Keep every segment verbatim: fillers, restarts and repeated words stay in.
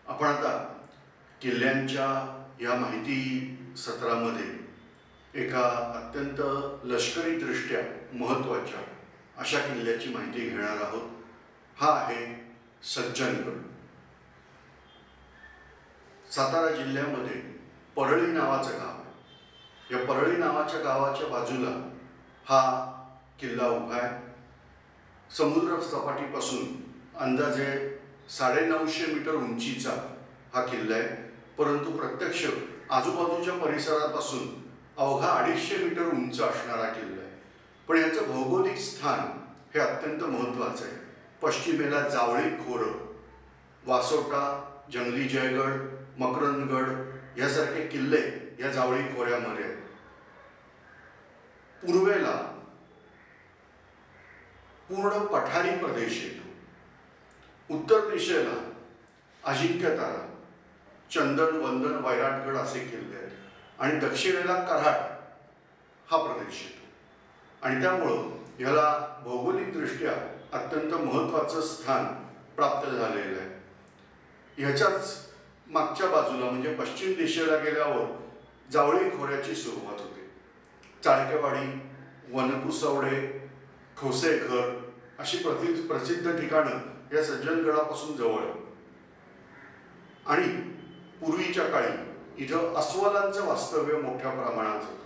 आपण आता किल्ल्यांच्या या माहिती सत्रामध्ये एका अत्यंत लष्करीदृष्ट्या महत्त्वाच्या अशा किल्ल्याची माहिती घेणार आहोत। हा आहे सज्जनगड। सातारा जिल्ह्यामध्ये परळी नावाचं गाव आहे। या परळी नावाच्या गावाच्या बाजूला हा किल्ला उभा आहे। समुद्र सपाटीपासून अंदाजे साडेनऊशे मीटर उंचीचा हा किल्ला आहे, परंतु प्रत्यक्ष आजूबाजूच्या परिसरापासून अवघा अडीचशे मीटर उंच असणारा किल्ला आहे। पण याचं भौगोलिक स्थान हे अत्यंत महत्त्वाचं आहे। पश्चिमेला जावळी खोरं, वासोटा, जंगली जयगड, मकरंदगड यासारखे किल्ले या जावळी खोऱ्यामध्ये आहेत। पूर्वेला पूर्ण पठारी प्रदेश येतो। उत्तर दिशेला अजिंक्यतारा, चंदन, वंदन, वैराटगड असे किल्ले आहेत आणि दक्षिणेला कराड हा प्रदेश येतो आणि त्यामुळं ह्याला भौगोलिकदृष्ट्या अत्यंत महत्त्वाचं स्थान प्राप्त झालेलं आहे। ह्याच्याच मागच्या बाजूला म्हणजे पश्चिम दिशेला गेल्यावर जावळी खोऱ्याची सुरुवात होते। चाळकेवाडी, वनकुसवडे, ठोसेघर अशी प्रसिद्ध ठिकाणं या सज्जनगडापासून जवळ आहेत आणि पूर्वीच्या काळी इथं अस्वलांचं वास्तव्य मोठ्या प्रमाणात होतं।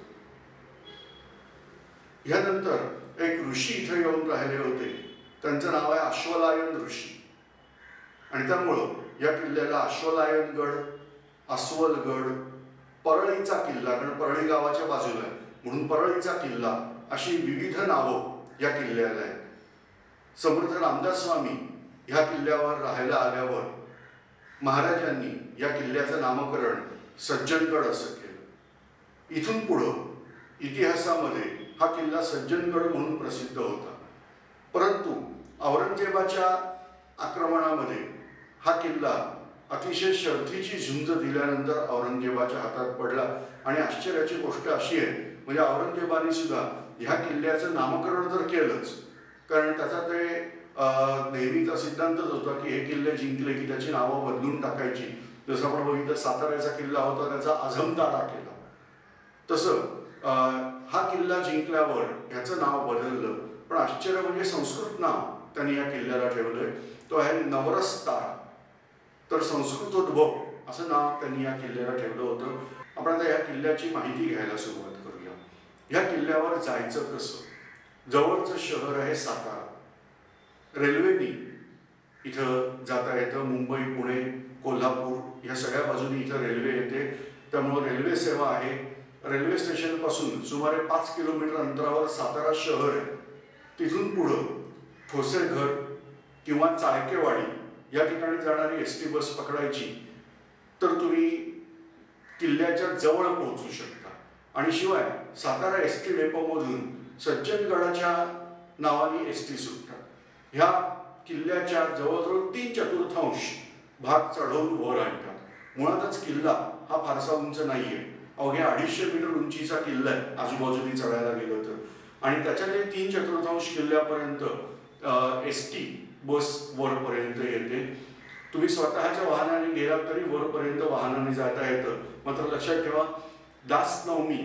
ह्यानंतर एक ऋषी इथं येऊन राहिले होते, त्यांचं नाव आहे अश्वलायन ऋषी आणि त्यामुळं या किल्ल्याला अश्वलायनगड, अस्वलगड, परळीचा किल्ला, कारण परळी गावाच्या बाजूला आहे म्हणून परळीचा किल्ला अशी विविध नावं या किल्ल्याला आहेत। समर्थ रामदास स्वामी ह्या किल्ल्यावर राहायला आल्यावर महाराजांनी या किल्ल्याचं नामकरण सज्जनगड असं केलं। इथून पुढं इतिहासामध्ये हा किल्ला सज्जनगड म्हणून प्रसिद्ध होता, परंतु औरंगजेबाच्या आक्रमणामध्ये हा किल्ला अतिशय शर्थीची झुंज दिल्यानंतर औरंगजेबाच्या हातात पडला आणि आश्चर्याची गोष्ट अशी आहे म्हणजे औरंगजेबाने सुद्धा ह्या किल्ल्याचं नामकरण तर केलंच, कारण त्याचा ते नेहमीचा सिद्धांतच होता की हे किल्ले जिंकले की त्याची नावं बदलून टाकायची। जसं आपण बघितलं साताऱ्याचा किल्ला होता त्याचा आझमतारा केला, तसं हा किल्ला जिंकल्यावर ह्याचं नाव बदललं। पण आश्चर्य म्हणजे संस्कृत नाव त्यांनी या किल्ल्याला ठेवलंय, तो आहे नवरस्तारा, तर संस्कृतोद्भव असं नाव त्यांनी या किल्ल्याला ठेवलं होतं। आपण आता या किल्ल्याची माहिती घ्यायला सुरुवात करूया। या किल्ल्यावर जायचं कसं? जवळचं शहर आहे सातारा, रेल्वेनी इथं जाता येतं। मुंबई, पुणे, कोल्हापूर या सगळ्या बाजूनी इथं रेल्वे येते, त्यामुळं रेल्वे सेवा आहे। रेल्वे स्टेशनपासून सुमारे पाच किलोमीटर अंतरावर सातारा शहर आहे। तिथून पुढं ठोसेघर किंवा चाळकेवाडी या ठिकाणी जाणारी एस टी बस पकडायची तर तुम्ही किल्ल्याच्या जवळ पोहोचू शकता आणि शिवाय सातारा एस टी डेपोमधून सज्जनगडाच्या नावाने एस टी सुटतात। ह्या किल्ल्याच्या जवळजवळ तीन चतुर्थांश भाग चढवून वर आणतात। मुळातच किल्ला हा फारसा उंच नाहीये, अवघ्या अडीचशे मीटर उंचीचा किल्ला आहे आजूबाजूनी चढायला गेलं तर, आणि त्याच्या जे तीन चतुर्थांश किल्ल्यापर्यंत एस टी बस वरपर्यंत येते। तुम्ही स्वतःच्या वाहनाने गेलात तरी वरपर्यंत वाहनाने जाता येतं। मात्र लक्षात ठेवा, दास नवमी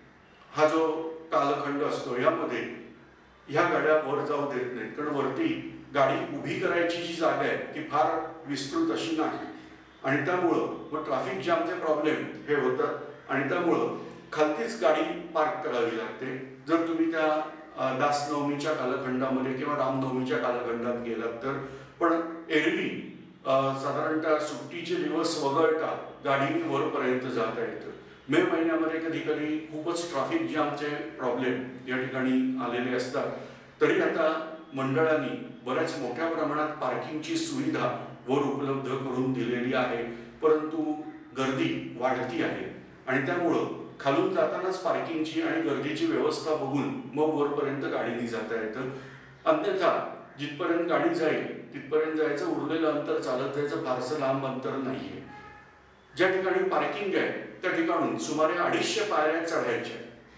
हा जो कालखंड असतो यामध्ये ह्या गाड्या वर जाऊ देत नाहीत, कारण वरती गाडी उभी करायची जी जागा आहे ती फार विस्तृत अशी नाही आणि त्यामुळं मग ट्रॅफिक जॅमचे प्रॉब्लेम हे होतात आणि त्यामुळं खालतीच गाडी पार्क करावी लागते जर तुम्ही त्या दासनवमीच्या कालखंडामध्ये किंवा रामनवमीच्या कालखंडात गेलात तर। पण एरवी साधारणतः सुट्टीचे दिवस वगळता गाडीने वरपर्यंत जाता येतं। मे महिन्यामध्ये कधी कधी खूपच ट्रॅफिक जॅमचे प्रॉब्लेम या ठिकाणी आलेले असतात, तरी आता मंडळांनी बऱ्याच मोठ्या प्रमाणात पार्किंगची सुविधा वर उपलब्ध करून दिलेली आहे, परंतु गर्दी वाढती आहे आणि त्यामुळं खालून जातानाच पार्किंगची आणि गर्दीची व्यवस्था बघून मग वरपर्यंत गाडीने जाता येतं। अन्यथा जिथपर्यंत गाडी जाईल तिथपर्यंत जायचं, उरलेलं अंतर चालत जायचं, फारसं लांब अंतर नाहीये। ज्या ठिकाणी पार्किंग आहे त्या ठिकाणून सुमारे अडीचशे पायऱ्या चढायच्या,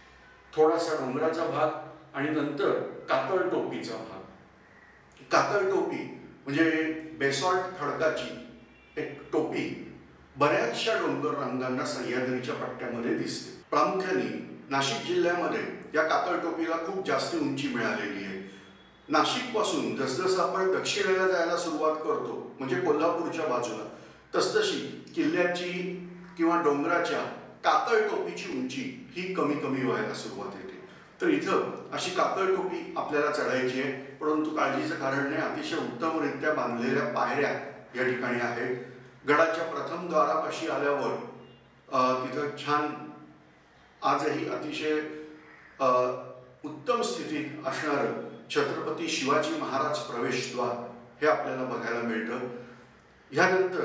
थोडासा डोंगराचा भाग आणि नंतर कातळ टोपीचा भाग। कातळ टोपी म्हणजे बेसॉल्ट खडकाची एक टोपी बऱ्याचशा डोंगर रांगांना सह्याद्रीच्या पट्ट्यामध्ये दिसते. प्रामुख्याने नाशिक जिल्ह्यामध्ये या कातळ टोपीला खूप जास्त उंची मिळालेली आहे. नाशिक पासून जसजसं आपण दक्षिणेला जायला सुरुवात करतो म्हणजे कोल्हापूरच्या बाजूला, तसतशी किल्ल्याची किंवा डोंगराच्या कातळ टोपीची उंची ही कमी कमी व्हायला सुरुवात होते. तर इथं अशी कातळ टोपी आपल्याला चढायची आहे, परंतु काळजीचं कारण नाही. अतिशय उत्तमरित्या बांधलेल्या पायऱ्या या ठिकाणी आहेत. गडाच्या प्रथम द्वारापाशी आल्यावर तिथं छान आजही अतिशय उत्तम स्थितीत असणारं छत्रपती शिवाजी महाराज प्रवेशद्वार हे आपल्याला बघायला मिळतं. ह्यानंतर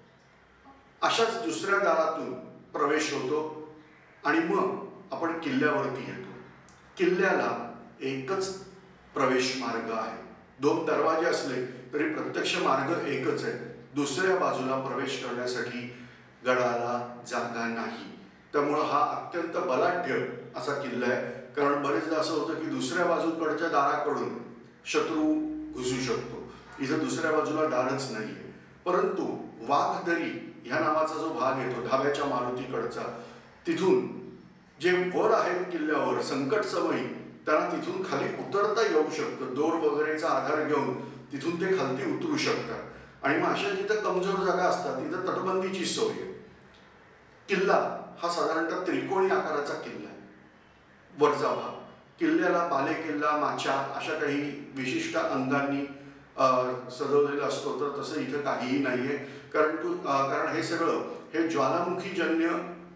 अशाच दुसऱ्या दारातून प्रवेश होतो आणि मग आपण किल्ल्यावरती येतो. किल्ल्याला एकच प्रवेश मार्ग आहे. दोन दरवाजे असले तरी प्रत्यक्ष मार्ग एकच आहे. दुसऱ्या बाजूला प्रवेश करण्यासाठी गडाला जागा नाही. त्यामुळं हा अत्यंत बलाढ्य असा किल्ला आहे. कारण बरेचदा असं होतं की दुसऱ्या बाजूकडच्या दाराकडून शत्रू घुसू शकतो. इथं दुसऱ्या बाजूला दारच नाही आहे. परंतु वाघदरी ह्या नावाचा जो भाग येतो धाब्याच्या मारुतीकडचा, तिथून जे वर आहेत किल्ल्यावर संकट समयी त्यांना तिथून खाली उतरता येऊ शकतं. दोर वगैरेचा आधार घेऊन तिथून ते खालती उतरू शकतात. आणि मग अशा जिथं कमजोर जागा असतात तिथं तटबंदीची सोय आहे. किल्ला हा साधारणतः त्रिकोणी आकाराचा किल्ला आहे. वरचा भाग किल्ल्याला बाले किल्ला, माचा अशा काही विशिष्ट अंगांनी सजवलेला असतो, तर तसं इथं काहीही नाहीये. कारण तू कारण हे सगळं हे ज्वालामुखीजन्य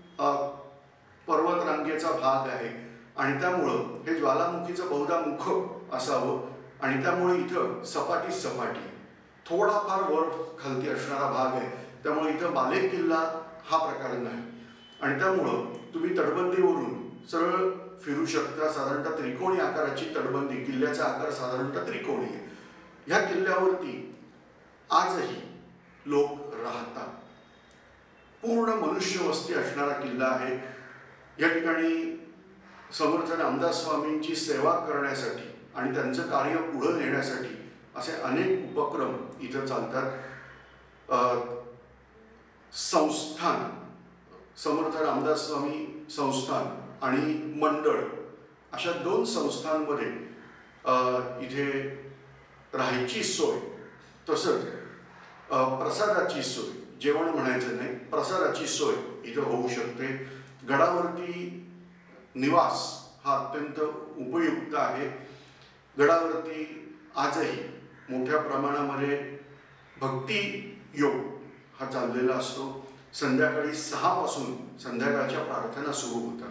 पर्वत रांगेचा भाग आहे आणि त्यामुळं हे ज्वालामुखीचं बहुधा मुख असावं आणि त्यामुळे इथं सपाटी सपाटी थोडाफार वर खालती असणारा भाग आहे. त्यामुळे इथं बाले किल्ला हा प्रकार नाही आणि त्यामुळं तुम्ही तटबंदीवरून सरळ फिरू शकता. साधारणतः त्रिकोणी आकाराची तटबंदी, किल्ल्याचा आकार साधारणतः त्रिकोणी आहे. ह्या किल्ल्यावरती आजही लोक राहतात. पूर्ण मनुष्यवस्ती असणारा किल्ला आहे. या ठिकाणी समर्थ रामदास स्वामींची सेवा करण्यासाठी आणि त्यांचं कार्य पुढे नेण्यासाठी असे अनेक उपक्रम इथं चालतात. संस्थान समर्थ रामदास स्वामी संस्थान आणि मंडळ अशा दोन संस्थांमध्ये इथे राहायची सोय, तसंच प्रसादाची सोय, जेवण म्हणायचं नाही, प्रसादाची सोय इथं होऊ शकते. गडावरती निवास हा अत्यंत उपयुक्त आहे. गडावरती आजही मोठ्या प्रमाणामध्ये भक्ती योग हा चाललेला असतो. संध्याकाळी सहा पासून संध्याकाळच्या प्रार्थना सुरू होतात.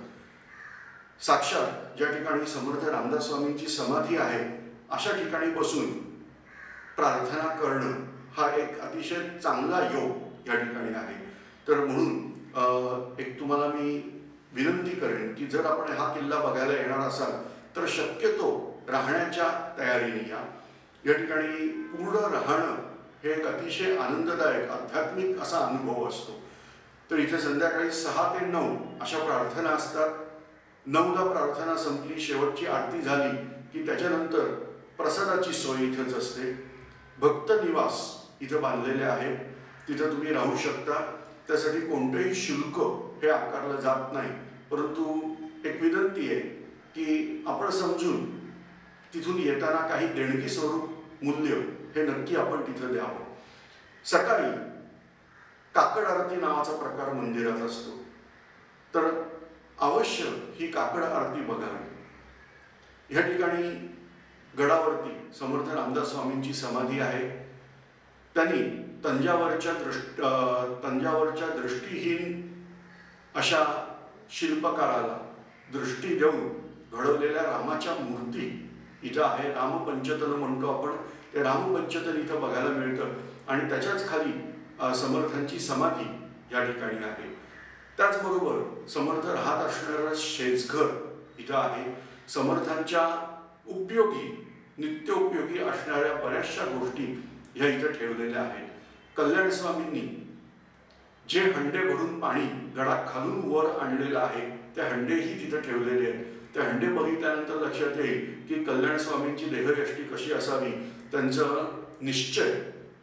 साक्षात ज्या ठिकाणी समर्थ रामदास स्वामींची समाधी आहे अशा ठिकाणी बसून प्रार्थना करणं हा एक अतिशय चांगला योग या ठिकाणी आहे. तर म्हणून एक तुम्हाला मी विनंती करेन की जर आपण हा किल्ला बघायला येणार असाल तर शक्यतो राहण्याच्या तयारीने या. या ठिकाणी पूर्ण राहणं हे एक अतिशय आनंददायक आध्यात्मिक असा अनुभव असतो. तर इथे संध्याकाळी सहा ते नऊ अशा प्रार्थना असतात. नऊला प्रार्थना संपली, शेवटची आरती झाली की त्याच्यानंतर प्रसादाची सोय इथेच असते. भक्त निवास इथं बांधलेले आहेत, तिथं तुम्ही राहू शकता. त्यासाठी कोणतेही शुल्क हे आकारलं जात नाही. परंतु एक विनंती आहे की आपण समजून तिथून येताना काही देणगी स्वरूप मूल्य हे नक्की आपण तिथं द्यावं. सकाळी काकड आरती नावाचा प्रकार मंदिरात असतो, तर अवश्य ही काकड आरती बघावी. या ठिकाणी गडावरती समर्थ रामदास स्वामींची समाधी आहे. त्यांनी तंजावरच्या दृष्ट तंजावरच्या दृष्टीहीन अशा शिल्पकाराला दृष्टी देऊन घडवलेल्या रामाच्या मूर्ती इथं आहे. रामपंचतन म्हणतो आपण, ते रामपंचतन इथं बघायला मिळतं आणि त्याच्याच खाली समर्थांची समाधी या ठिकाणी आहे. त्याचबरोबर समर्थ राहत असणारं शेजघर इथं आहे. समर्थांच्या उपयोगी नित्योपयोगी असणाऱ्या बऱ्याचशा गोष्टी ह्या इथं ठेवलेल्या आहेत. कल्याण स्वामींनी जे हंडे भरून पाणी गडाखालून वर आणलेलं आहे ते हंडेही तिथं ठेवलेले आहेत. ते हंडे बघितल्यानंतर लक्षात येईल की कल्याण स्वामींची देहयष्टी कशी असावी, त्यांचं निश्चय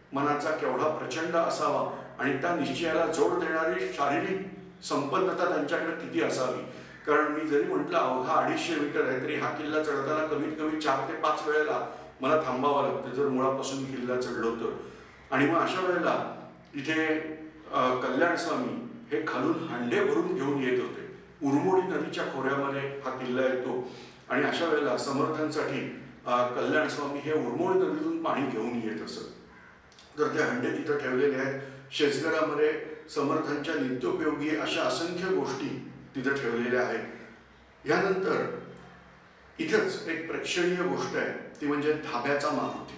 मनाचा केवढा प्रचंड असावा आणि त्या निश्चयाला जोड देणारी शारीरिक संपन्नता त्यांच्याकडे किती असावी. कारण मी जरी म्हटलं अवघा अडीचशे मीटर आहे तरी हा किल्ला चढताना कमीत कमी चार ते पाच वेळेला मला थांबावं लागतं जर मुळापासून किल्ला चढलो तर. आणि मग अशा वेळेला इथे कल्याण स्वामी हे खालून हांडे भरून घेऊन येत होते. उरमोडी नदीच्या खोऱ्यामध्ये हा किल्ला येतो आणि अशा वेळेला समर्थांसाठी कल्याण स्वामी हे उरमोडी नदीतून पाणी घेऊन येत असत. तर ते हंडे तिथं ठेवलेले आहेत. शेजगरामध्ये समर्थांच्या नित्योपयोगी अशा असंख्य गोष्टी तिथं ठेवलेल्या आहेत. यानंतर इथंच एक प्रेक्षणीय गोष्ट आहे ती म्हणजे धाब्याचा मारुती.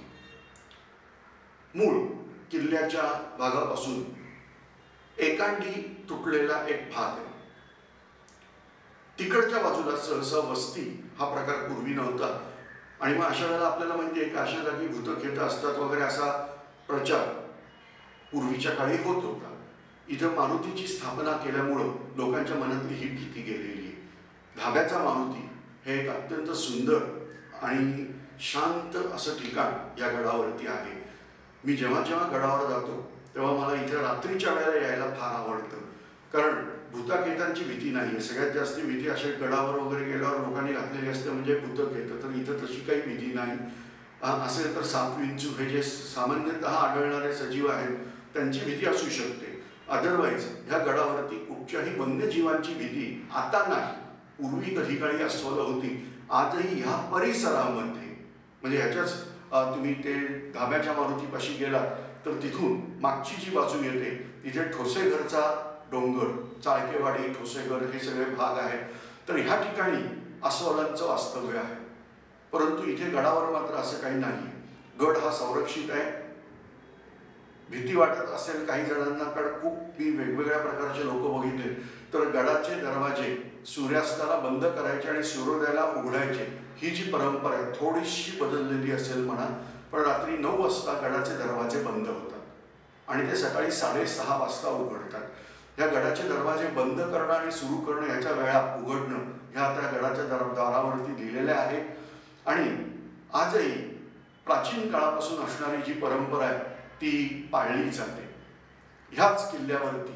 मूळ किल्ल्याच्या भागापासून एकांडी तुटलेला एक भाग आहे. तिकडच्या बाजूला सहसा वस्ती हा प्रकार पूर्वी नव्हता. आणि मग अशा वेळेला आपल्याला माहिती आहे की अशा जागी भूतखेत असतात वगैरे असा प्रचार पूर्वीच्या काळी होत होता. इथं मारुतीची स्थापना केल्यामुळं लोकांच्या मनातली ही भीती गेलेली आहे. धाब्याचा मारुती हे एक अत्यंत सुंदर आणि शांत असं ठिकाण या गडावरती आहे. मी जेव्हा जेव्हा गडावर जातो तेव्हा मला इथे रात्रीच्या वेळेला यायला फार आवडतं. कारण भूताखेतांची भीती नाही आहे. सगळ्यात जास्त भीती अशा गडावर वगैरे गेल्यावर लोकांनी घातलेली असते म्हणजे भूतखेत. तर इथं तशी काही भीती नाही. असेल तर साप विंचू हे जे सामान्यतः आढळणारे सजीव आहेत त्यांची भीती असू शकते. अदरवाईज ह्या गडावरती कुठच्याही वन्यजीवांची भीती आता नाही. पूर्वी कधी काळी अस्वल होती. आजही ह्या परिसरामध्ये म्हणजे ह्याच्याच तुम्ही ते धाब्याच्या मारुतीपाशी गेलात तर तिथून मागची जी बाजू येते तिथे ठोसेघरचा डोंगर, चाळकेवाडी, ठोसेघर हे सगळे भाग आहेत. तर ह्या ठिकाणी अस्वलांचं वास्तव्य आहे. परंतु इथे गडावर मात्र असं काही नाही. गड हा संरक्षित आहे. भीती वाटत असेल काही जणांना कारण खूप मी वेगवेगळ्या प्रकारचे लोक बघितले तर गडाचे दरवाजे सूर्यास्ताला बंद करायचे आणि सूर्योदयाला उघडायचे ही जी परंपरा आहे थोडीशी बदललेली असेल म्हणा. पण रात्री नऊ वाजता गडाचे दरवाजे बंद होतात आणि ते सकाळी साडेसहा वाजता उघडतात. ह्या गडाचे दरवाजे बंद करणं आणि सुरू करणं ह्याच्या वेळा उघडणं ह्या त्या गडाच्या दर दारावरती लिहिलेल्या आहेत. आणि आजही प्राचीन काळापासून असणारी जी परंपरा आहे ती पाळली जाते. ह्याच किल्ल्यावरती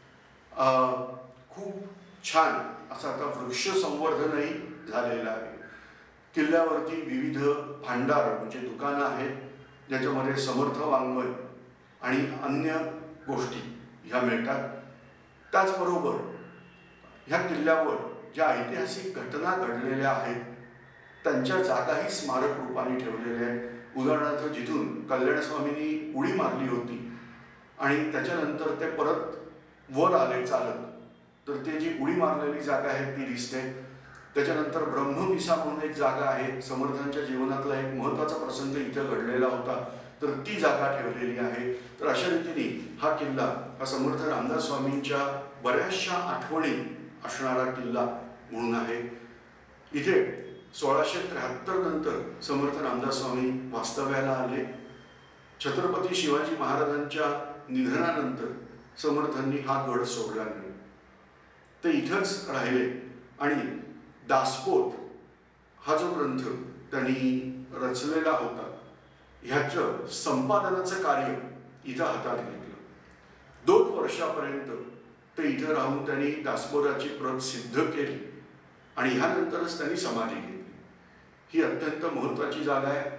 खूप छान असं आता वृक्ष संवर्धनही झालेलं आहे. किल्ल्यावरती विविध भांडार म्हणजे दुकानं आहेत ज्याच्यामध्ये समर्थ वाङ्मय आणि अन्य गोष्टी ह्या मिळतात. त्याचबरोबर ह्या किल्ल्यावर ज्या ऐतिहासिक घटना घडलेल्या आहेत त्यांच्या जागाही स्मारक रूपाने ठेवलेल्या आहेत. उदाहरणार्थ जिथून कल्याण स्वामींनी उडी मारली होती आणि त्याच्यानंतर ते परत वर आले चालत तर ते जी उडी मारलेली जागा आहे ती दिसते. त्याच्यानंतर ब्रह्मपिसा म्हणून एक जागा आहे. समर्थांच्या जीवनातला एक महत्त्वाचा प्रसंग इथं घडलेला होता तर ती जागा ठेवलेली आहे. तर अशा रीतीने हा किल्ला हा समर्थ रामदास स्वामींच्या बऱ्याचशा आठवणी असणारा किल्ला म्हणून आहे. इथे सोळाशे त्र्याहत्तर नंतर समर्थ रामदास स्वामी वास्तव्याला आले. छत्रपती शिवाजी महाराजांच्या निधनानंतर समर्थांनी हा गड सोडला नाही. ते इथंच राहिले आणि दासबोध हा जो ग्रंथ त्यांनी रचलेला होता ह्याचं संपादनाचं कार्य इथं हातात घेतलं. दोन वर्षापर्यंत ते इथं राहून त्यांनी दासबोधाची प्रत सिद्ध केली आणि ह्यानंतरच त्यांनी समाधी घेतली. ही अत्यंत महत्त्वाची जागा आहे.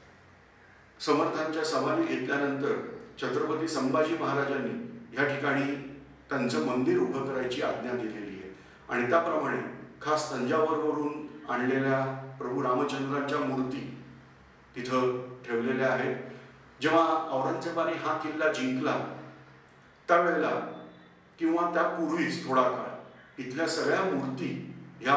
समर्थांच्या समाधी घेतल्यानंतर छत्रपती संभाजी महाराजांनी ह्या ठिकाणी त्यांचं मंदिर उभं करायची आज्ञा दिलेली आहे आणि त्याप्रमाणे खास तंजावरवरून आणलेल्या प्रभू रामचंद्रांच्या मूर्ती तिथं ठेवलेल्या आहेत. जेव्हा औरंगजेबाने हा किल्ला जिंकला त्यावेळेला किंवा त्यापूर्वीच थोडा काळ इथल्या सगळ्या मूर्ती ह्या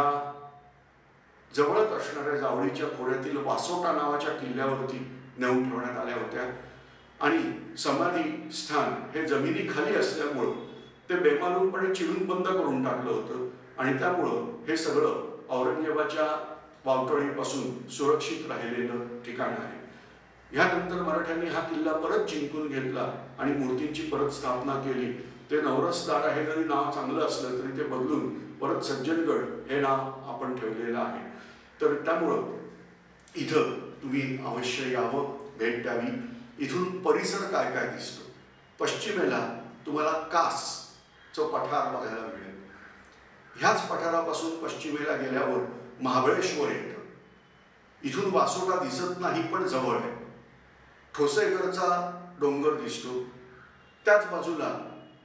जवळच असणाऱ्या जावळीच्या खोऱ्यातील वासोटा नावाच्या किल्ल्यावरती नेऊन ठेवण्यात आल्या होत्या आणि समाधी स्थान हे जमिनीखाली असल्यामुळं ते बेमालूमपणे चिरून बंद करून टाकलं होतं आणि त्यामुळं हे सगळं औरंगजेबाच्या वावटळीपासून सुरक्षित राहिलेलं ठिकाण आहे. ह्यानंतर मराठ्यांनी हा किल्ला परत जिंकून घेतला आणि मूर्तींची परत स्थापना केली. ते नवरसदार हे जरी नाव चांगलं असलं तरी ते बदलून परत सज्जनगड हे नाव आपण ठेवलेलं आहे. तर त्यामुळं इथं तुम्ही अवश्य यावं, भेट द्यावी. इथून परिसर काय काय दिसतो. पश्चिमेला तुम्हाला कासचं पठार बघायला मिळेल. ह्याच पठारापासून पश्चिमेला गेल्यावर महाबळेश्वर येतं. इथून वासोटा दिसत नाही पण जवळ आहे. ठोसेघरचा डोंगर दिसतो. त्याच बाजूला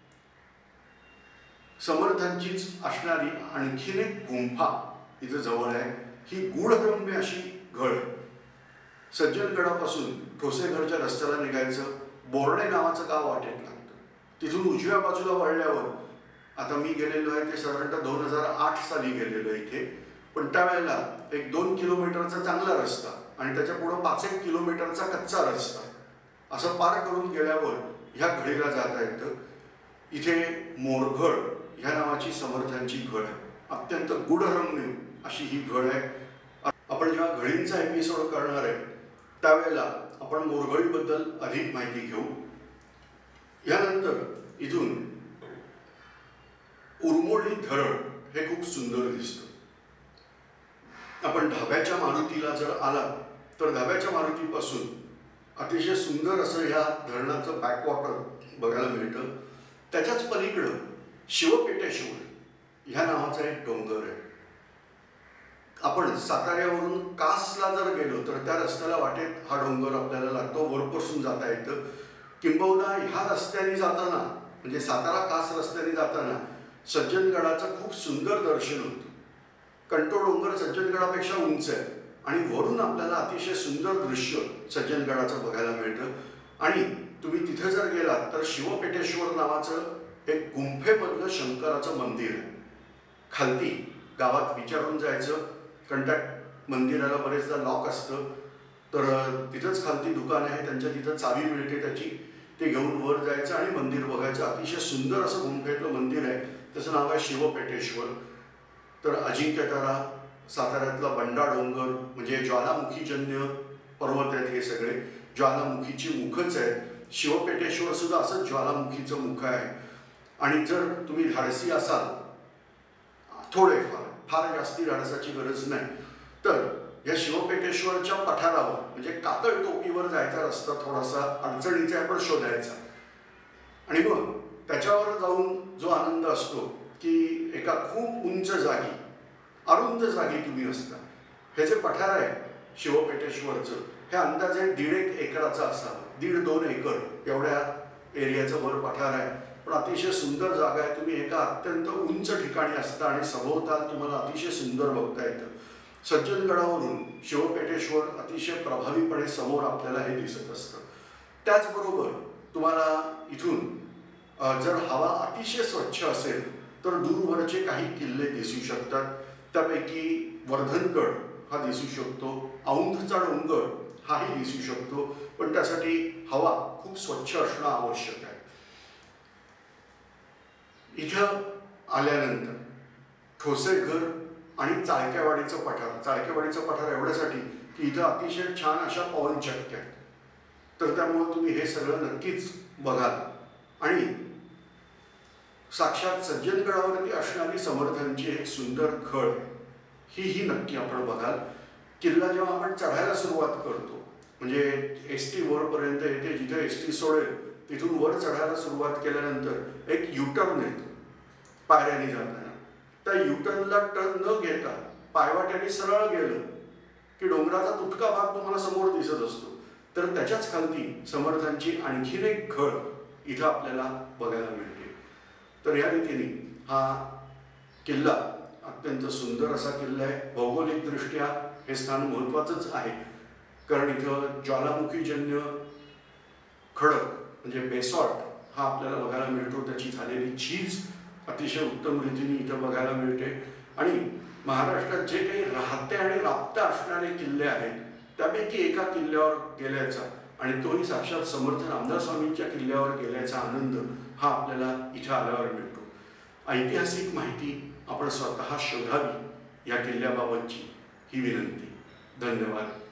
समर्थांचीच असणारी आणखीन एक गुंफा इथं जवळ आहे. ही गूढरम्य अशी घळ. सज्जनगडापासून ठोसेघरच्या रस्त्याला निघायचं, बोर्डे नावाचं गाव वाटेत लागतं. तिथून उजव्या बाजूला वळल्यावर, आता मी गेलेलो आहे ते साधारणतः दोन हजार आठ साली गेलेलो आहे इथे, पण त्यावेळेला एक दोन किलोमीटरचा चांगला रस्ता आणि त्याच्या पुढं पाच एक किलोमीटरचा कच्चा रस्ता असं पार करून गेल्यावर ह्या घळीला जाता येतं. इथे मोरघळ ह्या नावाची समर्थांची घळ आहे. अत्यंत गूढरम्य अशी ही घळ आहे. आपण जेव्हा घळींचा एपिसोड करणार आहे त्यावेळेला आपण मोरघळीबद्दल अधिक माहिती घेऊ. यानंतर इथून उरमोडी धरण हे खूप सुंदर दिसतं. आपण धाब्याच्या मारुतीला जर आला तर धाब्याच्या मारुतीपासून अतिशय सुंदर असं ह्या धरणाचं बॅकवॉटर बघायला मिळतं. त्याच्याच पलीकडं शिवपेटेश्वर ह्या नावाचा एक डोंगर आहे. आपण साताऱ्यावरून कासला जर गेलो तर त्या रस्त्याला वाटेत हा डोंगर आपल्याला लागतो. वरपासून जाता येतं. किंबहुना ह्या रस्त्याने जाताना म्हणजे सातारा कास रस्त्याने जाताना सज्जनगडाचं खूप सुंदर दर्शन होतं. कारण तो डोंगर सज्जनगडापेक्षा उंच आहे आणि वरून आपल्याला अतिशय सुंदर दृश्य सज्जनगडाचं बघायला मिळतं. आणि तुम्ही तिथे जर गेलात तर शिवपेटेश्वर नावाचं एक गुंफेमधलं शंकराचं मंदिर आहे. खालती गावात विचारून जायचं, कारण त्या मंदिराला बरेचदा लॉक असतं, तर तिथंच खालती दुकान आहे, त्यांच्या तिथं चावी मिळते त्याची, ते घेऊन वर जायचं आणि मंदिर बघायचं. अतिशय सुंदर असं गुंफेतलं मंदिर आहे. त्याचं नाव आहे शिवपेटेश्वर. तर अजिंक्यतारा, साताऱ्यातला बंडा डोंगर म्हणजे ज्वालामुखीजन्य पर्वत आहेत हे सगळे. ज्वालामुखीची मुखच आहेत. शिवपेटेश्वर सुद्धा असं ज्वालामुखीचं मुख आहे. आणि जर तुम्ही धाडसी असाल, थोडेफार, फार जास्ती धाडसाची गरज नाही, तर या शिवपेटेश्वरच्या पठारावर म्हणजे कातळ टोपीवर जायचा रस्ता थोडासा अडचणीचा पण शोधायचा. आणि मग त्याच्यावर जाऊन जो आनंद असतो की एका खूप उंच जागी, अरुंद जागी तुम्ही असता. हे जे पठार आहे शिवपेटेश्वरचं, हे अंदाजे दीड एक एकराचं असावं, दीड दोन एकर एवढ्या एरियाचं वर पठार आहे. पण अतिशय सुंदर जागा आहे. तुम्ही एका अत्यंत उंच ठिकाणी असता आणि सभोवताल तुम्हाला अतिशय सुंदर बघता येतं. सज्जनगडावरून शिवपेटेश्वर अतिशय प्रभावीपणे समोर आपल्याला हे दिसत असतं. त्याचबरोबर तुम्हाला इथून जर हवा अतिशय स्वच्छ असेल तर दूरवरचे काही किल्ले दिसू शकतात. त्यापैकी वर्धनगड हा दिसू शकतो, औंधचा डोंगर हाही दिसू शकतो, पण त्यासाठी हवा खूप स्वच्छ असणं आवश्यक आहे. इथं आल्यानंतर ठोसेघर आणि चाळक्यावाडीचं पठार, चाळक्यावाडीचं पठार एवढ्यासाठी की इथं अतिशय छान अशा पवनचक्क्या आहेत. तर त्यामुळे तुम्ही हे सगळं नक्कीच बघाल. आणि साक्षात सज्जनगडावरती असणारी समर्थांची एक सुंदर घळ ही ही नक्की आपण बघाल. किल्ला जेव्हा आपण चढायला सुरुवात करतो म्हणजे एस टी वरपर्यंत येते, जिथे एस टी सोडेल तिथून वर चढायला सुरुवात केल्यानंतर एक युटर्न येतो पायऱ्याने जाताना. त्या युटर्नला टर्न न घेता पायवाट्याने सरळ गेलं की डोंगराचा तुटका भाग तुम्हाला समोर दिसत असतो. तर त्याच्याच खालती समर्थांची आणखीन एक घळ इथं आपल्याला बघायला मिळते. तर या रीतीने हा किल्ला अत्यंत सुंदर असा किल्ला आहे. भौगोलिकदृष्ट्या हे स्थान महत्त्वाचंच आहे, कारण इथं ज्वालामुखीजन्य खडक म्हणजे बेसॉल्ट हा आपल्याला बघायला मिळतो. त्याची झालेली झीज अतिशय उत्तम रीतीने इथं बघायला मिळते. आणि महाराष्ट्रात जे काही राहते आणि राबते असणारे किल्ले आहेत त्यापैकी एका किल्ल्यावर गेल्याचा आणि तोही साक्षात समर्थ रामदास स्वामींच्या किल्ल्यावर गेल्याचा आनंद हा आपल्याला इथं आल्यावर मिळतो. ऐतिहासिक माहिती आपण स्वतः शोधावी या किल्ल्याबाबतची ही विनंती. धन्यवाद.